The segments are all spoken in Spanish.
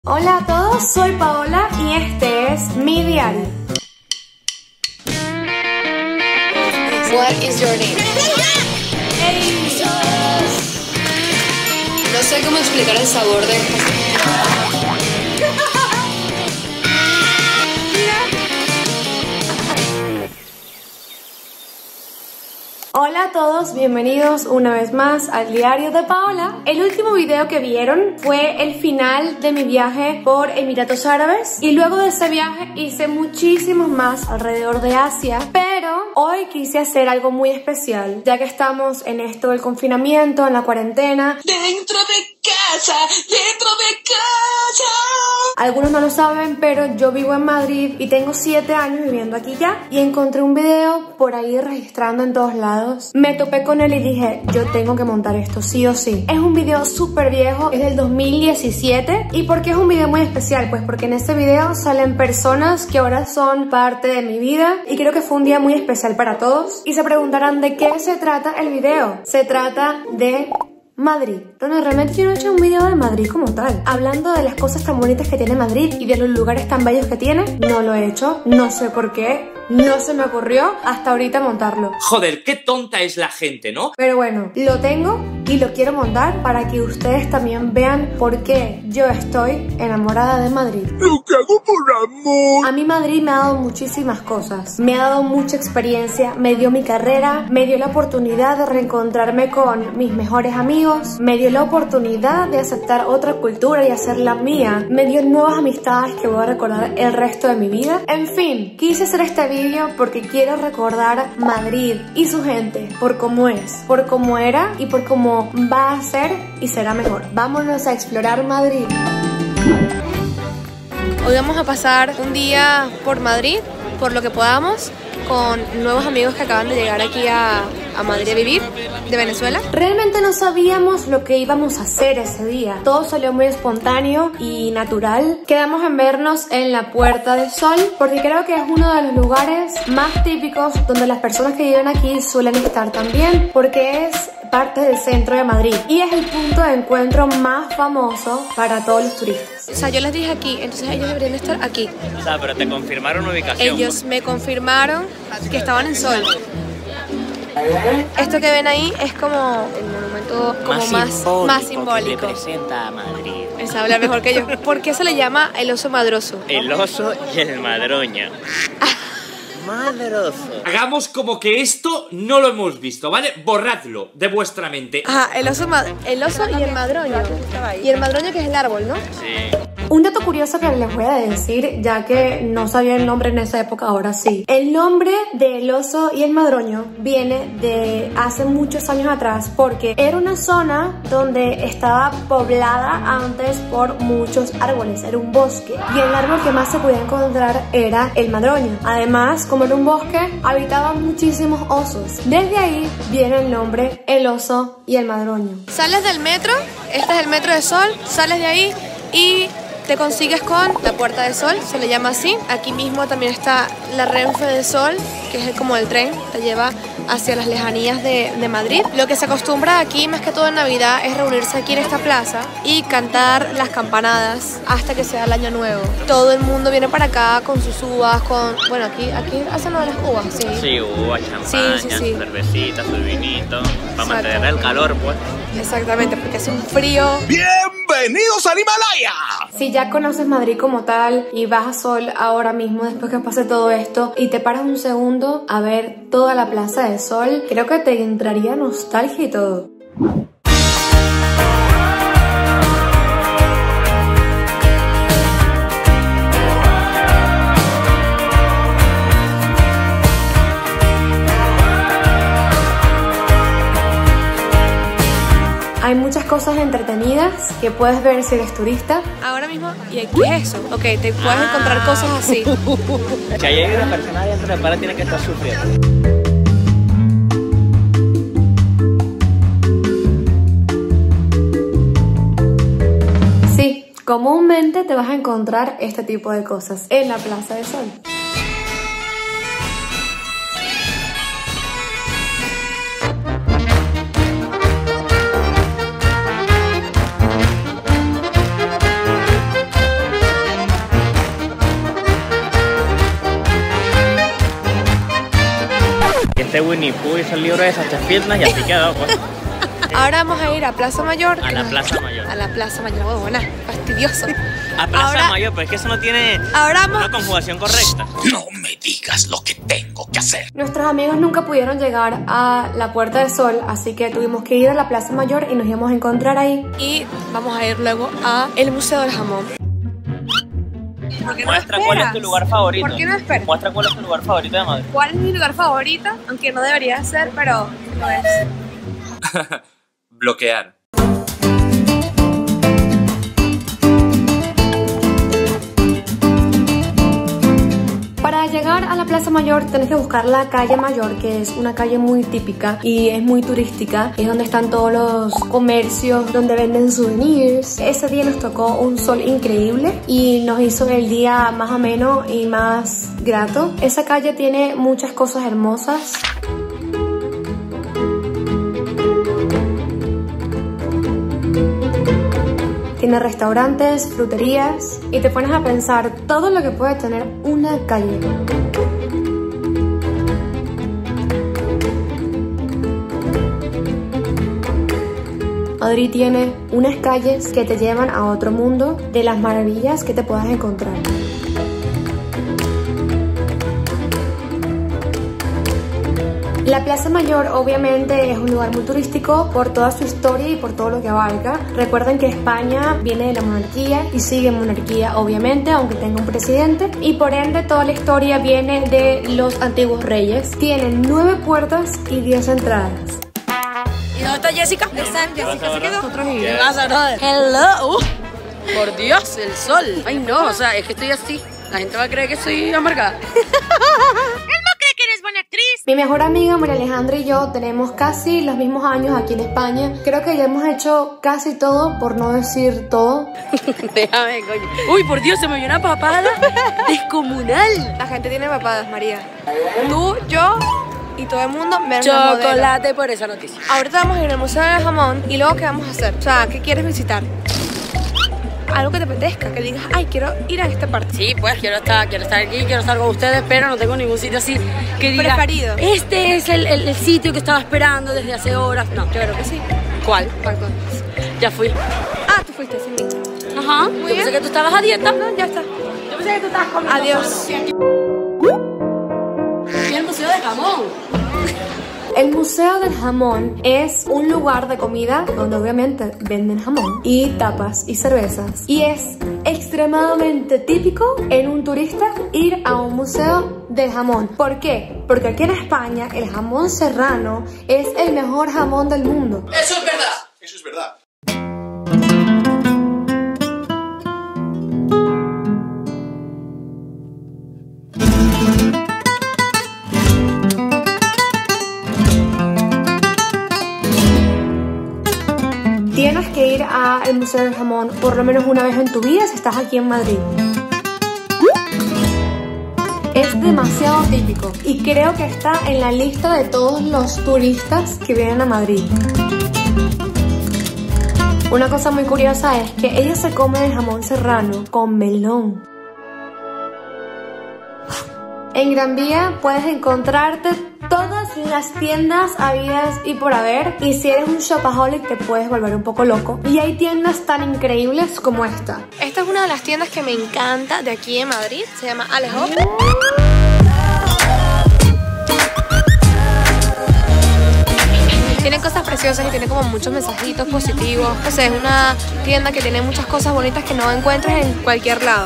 Hola a todos, soy Paola y este es mi diario. What is your name? Hey. No sé cómo explicar el sabor de Hola a todos, bienvenidos una vez más al diario de Paola. El último video que vieron fue el final de mi viaje por Emiratos Árabes y luego de ese viaje hice muchísimos más alrededor de Asia, pero hoy quise hacer algo muy especial ya que estamos en esto del confinamiento, en la cuarentena. Dentro de casa. Algunos no lo saben, pero yo vivo en Madrid y tengo 7 años viviendo aquí ya. Y encontré un video por ahí registrando en todos lados. Me topé con él y dije, yo tengo que montar esto sí o sí. Es un video súper viejo, es del 2017. ¿Y por qué es un video muy especial? Pues porque en este video salen personas que ahora son parte de mi vida. Y creo que fue un día muy especial para todos. Y se preguntarán de qué se trata el video. Se trata de Madrid. Bueno, realmente yo no he hecho un video de Madrid como tal. Hablando de las cosas tan bonitas que tiene Madrid y de los lugares tan bellos que tiene, no lo he hecho. No sé por qué. No se me ocurrió hasta ahorita montarlo. Joder, qué tonta es la gente, ¿no? Pero bueno, lo tengo y lo quiero montar para que ustedes también vean por qué yo estoy enamorada de Madrid. Lo que hago por amor. A mí Madrid me ha dado muchísimas cosas. Me ha dado mucha experiencia, me dio mi carrera, me dio la oportunidad de reencontrarme con mis mejores amigos, me dio la oportunidad de aceptar otra cultura y hacerla mía, me dio nuevas amistades que voy a recordar el resto de mi vida. En fin, quise hacer este video porque quiero recordar Madrid y su gente por cómo es, por cómo era y por cómo va a ser y será mejor. Vámonos a explorar Madrid. Hoy vamos a pasar un día por Madrid, por lo que podamos, con nuevos amigos que acaban de llegar aquí a Madrid a vivir, de Venezuela. Realmente no sabíamos lo que íbamos a hacer ese día. Todo salió muy espontáneo y natural. Quedamos en vernos en la Puerta del Sol, porque creo que es uno de los lugares más típicos donde las personas que viven aquí suelen estar también, porque es parte del centro de Madrid y es el punto de encuentro más famoso para todos los turistas. O sea, yo les dije aquí, entonces ellos deberían estar aquí. O sea, pero te confirmaron ubicación. Ellos me confirmaron que estaban en Sol. Esto que ven ahí es como el monumento como más simbólico. Que representa a Madrid. Es hablar mejor que yo. ¿Por qué se le llama el oso madroso? El oso y el madroño. Madroso. Hagamos como que esto no lo hemos visto, ¿vale? Borradlo de vuestra mente. Ajá, el oso y el madroño. Y el madroño que es el árbol, ¿no? Sí. Un dato curioso que les voy a decir, ya que no sabía el nombre en esa época, ahora sí. El nombre del oso y el madroño viene de hace muchos años atrás, porque era una zona donde estaba poblada antes por muchos árboles, era un bosque. Y el árbol que más se podía encontrar era el madroño. Además, como era un bosque, habitaban muchísimos osos. Desde ahí viene el nombre el oso y el madroño. Sales del metro, este es el metro de Sol, sales de ahí y te consigues con la Puerta del Sol, se le llama así. Aquí mismo también está la Renfe del Sol, que es como el tren, te lleva hacia las lejanías de Madrid. Lo que se acostumbra aquí, más que todo en Navidad, es reunirse aquí en esta plaza y cantar las campanadas hasta que sea el año nuevo. Todo el mundo viene para acá con sus uvas, bueno, aquí hacen lo de las uvas, sí. Sí, uvas, champaña, sí. cervecita, su vinito, para mantener el calor, pues. Exactamente, porque hace un frío. ¡Bienvenidos al Himalaya! Si ya conoces Madrid como tal y vas a Sol ahora mismo después que pase todo esto y te paras un segundo a ver toda la Plaza de Sol, creo que te entraría nostalgia y todo. Hay muchas cosas entretenidas que puedes ver si eres turista. Ahora mismo, ¿y qué es eso? Ok, te puedes encontrar cosas así. Si hay una persona dentro de para tiene que estar sufriendo. Sí, comúnmente te vas a encontrar este tipo de cosas en la Plaza del Sol. este Winnie Pooh hizo el libro de esas Fitness y así quedó, pues. Ahora vamos a ir a Plaza Mayor. A la Plaza Mayor. A la Plaza Mayor, huevona, fastidioso. A Plaza Ahora- Mayor, pero es que eso no tiene Ahora vamos. una conjugación correcta. No me digas lo que tengo que hacer. Nuestros amigos nunca pudieron llegar a la Puerta del Sol, así que tuvimos que ir a la Plaza Mayor y nos íbamos a encontrar ahí. Y vamos a ir luego a el Museo del Jamón. ¿Por qué no Muestra esperas? cuál es tu lugar favorito. ¿Por qué no esperas? Muestra cuál es tu lugar favorito de Madrid. ¿Cuál es mi lugar favorito? Aunque no debería ser, pero lo es. Bloquear. Para llegar a la Plaza Mayor tenés que buscar la calle Mayor, que es una calle muy típica y es muy turística. Es donde están todos los comercios, donde venden souvenirs. Ese día nos tocó un sol increíble y nos hizo el día más ameno y más grato. Esa calle tiene muchas cosas hermosas. Tiene restaurantes, fruterías y te pones a pensar todo lo que puede tener una calle. Madrid tiene unas calles que te llevan a otro mundo de las maravillas que te puedas encontrar. La Plaza Mayor obviamente es un lugar muy turístico por toda su historia y por todo lo que abarca. Recuerden que España viene de la monarquía y sigue en monarquía obviamente, aunque tenga un presidente, y por ende toda la historia viene de los antiguos reyes. Tienen 9 puertas y 10 entradas. ¿Y dónde está Jessica? Jessica se quedó. ¿Qué pasa, brother? Hello. Por Dios, el sol. Ay, no, o sea, es que estoy así. La gente va a creer que soy amargada. Mi mejor amiga María Alejandra y yo tenemos casi los mismos años aquí en España. Creo que ya hemos hecho casi todo, por no decir todo. Déjame, coño. Uy, por Dios, se me vio una papada descomunal. La gente tiene papadas, María. Tú, yo y todo el mundo menos la modelo. Chocolate por esa noticia. Ahorita vamos a ir al Museo del Jamón y luego ¿qué vamos a hacer? O sea, ¿qué quieres visitar? Algo que te apetezca, que digas, ay, quiero ir a esta parte. Sí, pues quiero estar aquí, quiero estar con ustedes, pero no tengo ningún sitio así que diga, preferido. Este es el sitio que estaba esperando desde hace horas. No, Yo creo que sí. ¿cuál? Perdón. Ya fui. Ah, tú fuiste sin mí. Ajá, yo pensé que tú estabas a dieta. No, ya está. Yo pensé que tú estabas comiendo. Adiós. Y el Museo de Jamón. El Museo del Jamón es un lugar de comida donde obviamente venden jamón y tapas y cervezas. Y es extremadamente típico en un turista ir a un museo del jamón. ¿Por qué? Porque aquí en España el jamón serrano es el mejor jamón del mundo. Eso es verdad. Eso es verdad. Tienes que ir al Museo del Jamón por lo menos una vez en tu vida si estás aquí en Madrid. Es demasiado típico y creo que está en la lista de todos los turistas que vienen a Madrid. Una cosa muy curiosa es que ellos se comen el jamón serrano con melón. En Gran Vía puedes encontrarte todas las tiendas habidas y por haber, y si eres un shopaholic te puedes volver un poco loco. Y hay tiendas tan increíbles como esta. Esta es una de las tiendas que me encanta de aquí en Madrid, se llama Alejo. Tiene cosas preciosas y tiene como muchos mensajitos positivos. O sea, es una tienda que tiene muchas cosas bonitas que no encuentras en cualquier lado.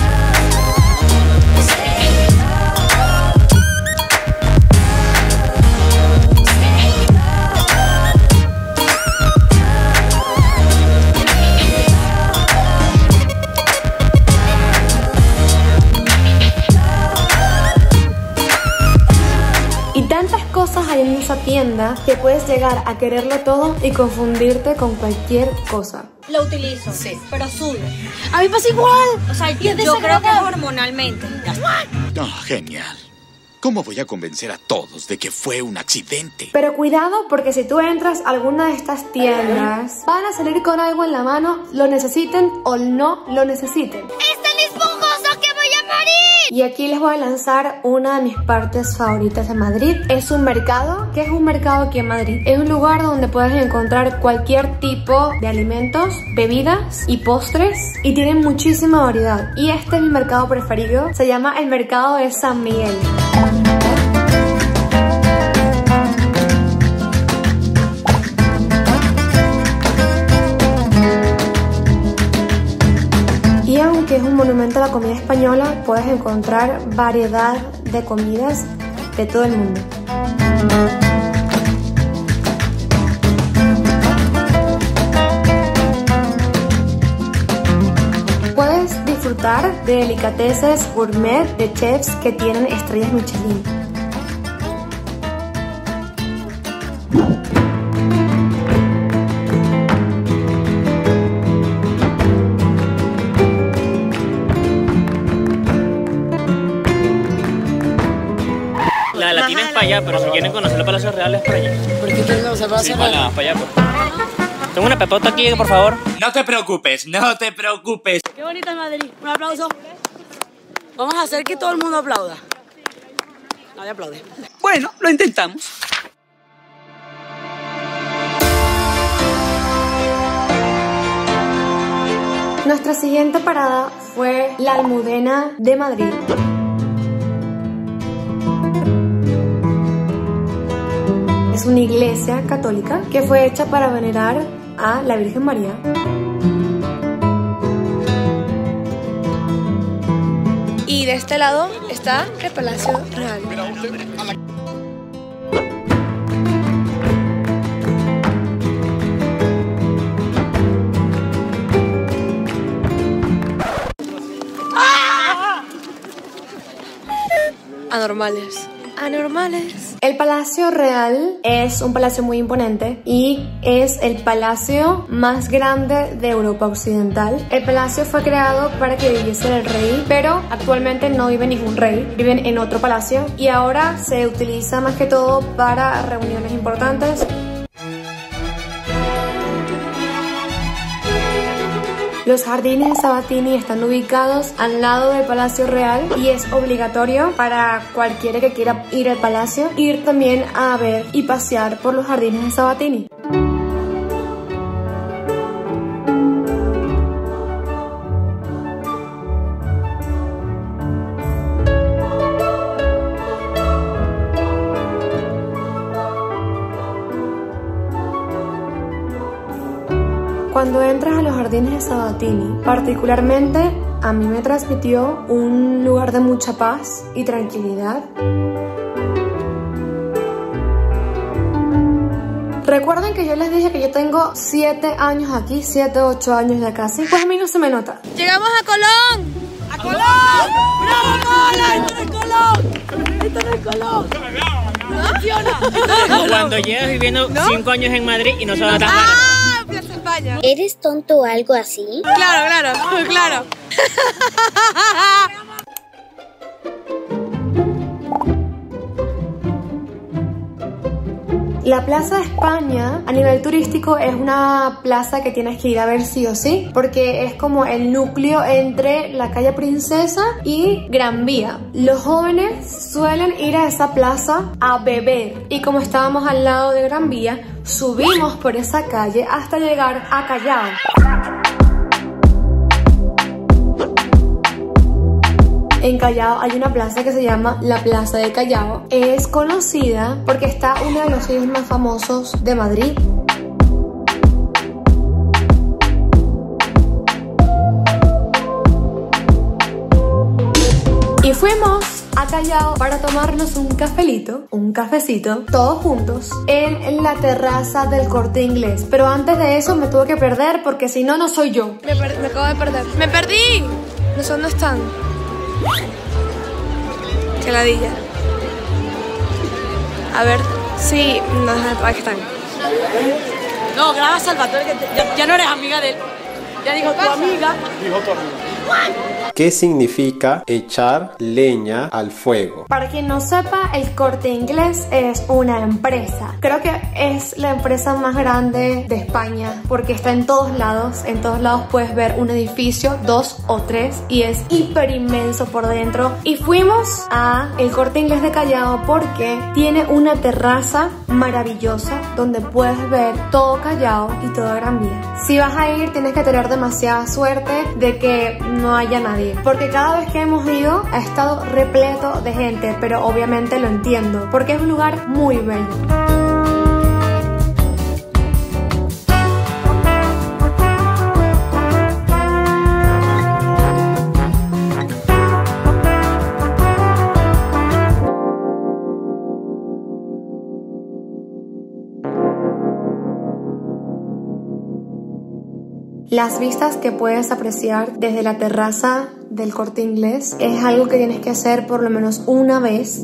Cosas hay en esa tienda que puedes llegar a quererlo todo y confundirte con cualquier cosa. Lo utilizo, sí, pero sudo. A mí pasa igual. O sea, yo creo que es hormonalmente. Genial. ¿Cómo voy a convencer a todos de que fue un accidente? Pero cuidado, porque si tú entras a alguna de estas tiendas, van a salir con algo en la mano, lo necesiten o no lo necesiten. ¡Es tan esponjoso que voy a morir! Y aquí les voy a lanzar una de mis partes favoritas de Madrid. Es un mercado. ¿Qué es un mercado aquí en Madrid? Es un lugar donde puedes encontrar cualquier tipo de alimentos, bebidas y postres. Y tienen muchísima variedad. Y este es mi mercado preferido. Se llama el Mercado de San Miguel. Y aunque es un monumento a la comida española, puedes encontrar variedad de comidas de todo el mundo. Puedes disfrutar de delicateces gourmet de chefs que tienen estrellas Michelin. La de Latina es para allá, pero si quieren conocer los Palacios Reales es para allá. ¿Por qué quieren conocer el Palacio Real? Para allá, por favor. Tengo una pepota aquí, por favor. No te preocupes, no te preocupes. Qué bonita es Madrid. Un aplauso. Vamos a hacer que todo el mundo aplauda. Nadie aplaude. Bueno, lo intentamos. Nuestra siguiente parada fue la Almudena de Madrid. Es una iglesia católica que fue hecha para venerar a la Virgen María. Y de este lado está el Palacio Real. Anormales. Anormales. El Palacio Real es un palacio muy imponente y es el palacio más grande de Europa Occidental. El palacio fue creado para que viviese el rey, pero actualmente no vive ningún rey, viven en otro palacio y ahora se utiliza más que todo para reuniones importantes. Los jardines de Sabatini están ubicados al lado del Palacio Real y es obligatorio para cualquiera que quiera ir al palacio ir también a ver y pasear por los jardines de Sabatini. Cuando entras a los jardines de Sabatini, particularmente a mí me transmitió un lugar de mucha paz y tranquilidad. Recuerden que yo les dije que yo tengo 7 años aquí, 7, 8 años ya casi. Pues a mí no se me nota. ¡Llegamos a Colón! ¡A Colón! ¡Bravo, Colón! ¡Esto no es Colón! ¡Esto no es Colón! ¿No funciona? Cuando llevas viviendo 5 años en Madrid y no se va a tapar. ¡Ah! Plaza España. ¿Eres tonto o algo así? Claro, claro. La Plaza de España a nivel turístico es una plaza que tienes que ir a ver sí o sí, porque es como el núcleo entre la calle Princesa y Gran Vía. Los jóvenes suelen ir a esa plaza a beber y como estábamos al lado de Gran Vía, subimos por esa calle hasta llegar a Callao. En Callao hay una plaza que se llama la Plaza de Callao. Es conocida porque está uno de los sitios más famosos de Madrid. Y fuimos a Callao para tomarnos un cafecito, todos juntos, en la terraza del Corte Inglés. Pero antes de eso me tuve que perder porque si no, no soy yo. Me acabo de perder. ¡Me perdí! No sé dónde están. Qué ladilla. A ver, sí, no, aquí están. No, graba a Salvatore, que ya no eres amiga de él. Ya dijo tu amiga. ¿Qué significa echar leña al fuego? Para quien no sepa, El Corte Inglés es una empresa. Creo que es la empresa más grande de España porque está en todos lados. En todos lados puedes ver un edificio, 2 o 3, y es hiper inmenso por dentro. Y fuimos a El Corte Inglés de Callao porque tiene una terraza maravillosa donde puedes ver todo Callao y toda Gran Vía. Si vas a ir, tienes que tener demasiada suerte de que no haya nadie, porque cada vez que hemos ido ha estado repleto de gente, pero obviamente lo entiendo porque es un lugar muy bello. Las vistas que puedes apreciar desde la terraza del Corte Inglés es algo que tienes que hacer por lo menos una vez.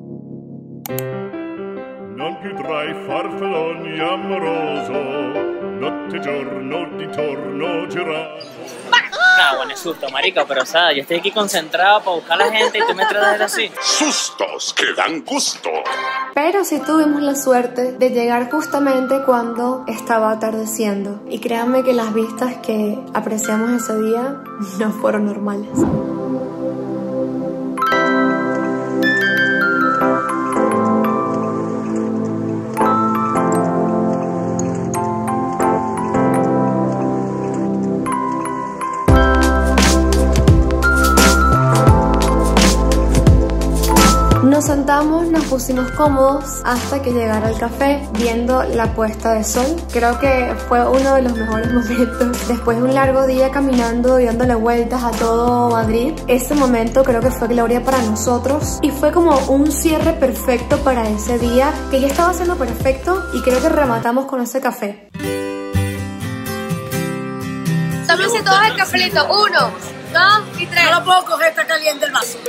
Non potrai farfalloni amoroso, notte giorno di torno girare. Ah, bueno, es susto, marica, pero o sea, yo estoy aquí concentrado para buscar a la gente y tú me tratas de así. Sustos que dan gusto. Pero sí tuvimos la suerte de llegar justamente cuando estaba atardeciendo. Y créanme que las vistas que apreciamos ese día no fueron normales. Nos sentamos, nos pusimos cómodos hasta que llegara el café viendo la puesta de sol. Creo que fue uno de los mejores momentos después de un largo día caminando y dándole vueltas a todo Madrid. Ese momento creo que fue gloria para nosotros y fue como un cierre perfecto para ese día que ya estaba siendo perfecto, y creo que rematamos con ese café. Tómense todos el cafelito. 1, 2 y 3. No lo puedo coger, está caliente el vaso.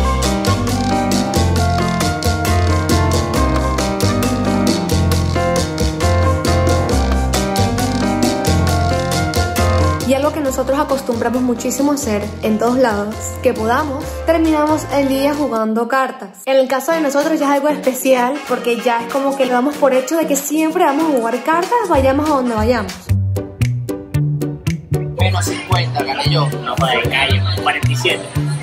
Y algo que nosotros acostumbramos muchísimo a hacer en todos lados que podamos, terminamos el día jugando cartas. En el caso de nosotros ya es algo especial porque ya es como que lo damos por hecho de que siempre vamos a jugar cartas, vayamos a donde vayamos. Menos 50, gané yo. No, joder, callo, 47.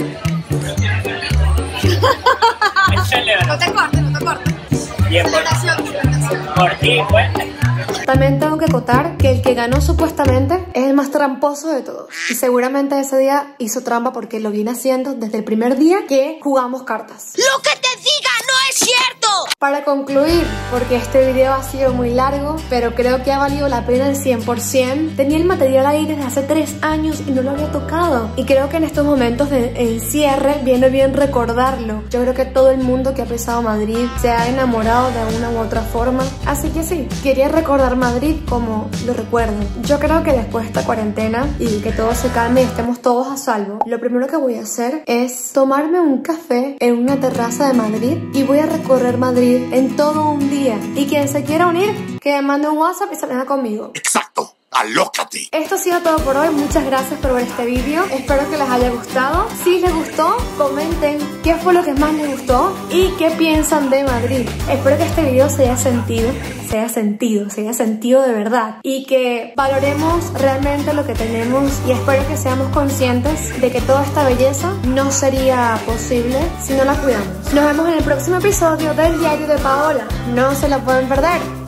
No te cortes, no te cortes. Bien, por ti, pues. También tengo que acotar que el que ganó supuestamente es el más tramposo de todos. Y seguramente ese día hizo trampa porque lo viene haciendo desde el primer día que jugamos cartas. ¡Lo que te diga no es cierto! Para concluir, porque este video ha sido muy largo, pero creo que ha valido la pena el 100%. Tenía el material ahí desde hace 3 años y no lo había tocado. Y creo que en estos momentos de encierre viene bien recordarlo. Yo creo que todo el mundo que ha pisado Madrid se ha enamorado de una u otra forma. Así que sí, quería recordar Madrid como lo recuerdo. Yo creo que después de esta cuarentena y que todo se calme y estemos todos a salvo, lo primero que voy a hacer es tomarme un café en una terraza de Madrid y voy a recorrer Madrid en todo un día. Y quien se quiera unir, que me mande un WhatsApp y se venga conmigo. Exacto. ¡Alócate! Esto ha sido todo por hoy. Muchas gracias por ver este vídeo. Espero que les haya gustado. Si les gustó, comenten qué fue lo que más les gustó y qué piensan de Madrid. Espero que este video se haya sentido de verdad y que valoremos realmente lo que tenemos, y espero que seamos conscientes de que toda esta belleza no sería posible si no la cuidamos. Nos vemos en el próximo episodio del Diario de Paola. No se lo pueden perder.